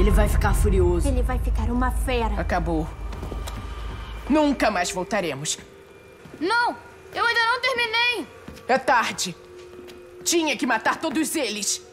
Ele vai ficar furioso. Ele vai ficar uma fera. Acabou. Nunca mais voltaremos. Não! Eu ainda não terminei! É tarde. Tinha que matar todos eles.